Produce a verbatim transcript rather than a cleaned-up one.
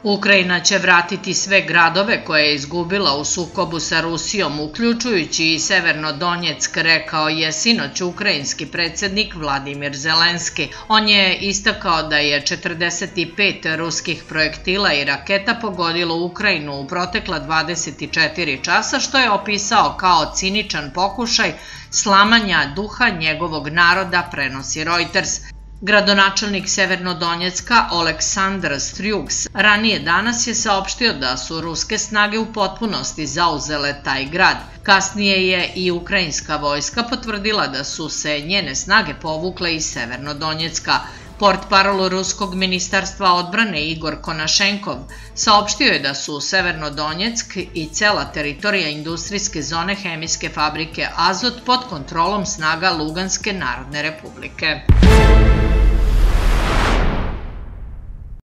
Ukrajina će vratiti sve gradove koje je izgubila u sukobu sa Rusijom, uključujući i Severnodonjeck, rekao je sinoć ukrajinski predsjednik Vladimir Zelenski. On je istakao da je četrdeset pet ruskih projektila i raketa pogodilo Ukrajinu u protekla dvadeset četiri časa, što je opisao kao ciničan pokušaj slamanja duha njegovog naroda, prenosi Reuters. Gradonačelnik Severnodonjecka Oleksandr Strjuks ranije danas je saopštio da su ruske snage u potpunosti zauzele taj grad. Kasnije je i ukrajinska vojska potvrdila da su se njene snage povukle iz Severnodonjecka. Portparol ruskog ministarstva odbrane Igor Konašenkov saopštio je da su Severnodonjeck i cela teritorija industrijske zone hemijske fabrike Azot pod kontrolom snaga Luganske narodne republike.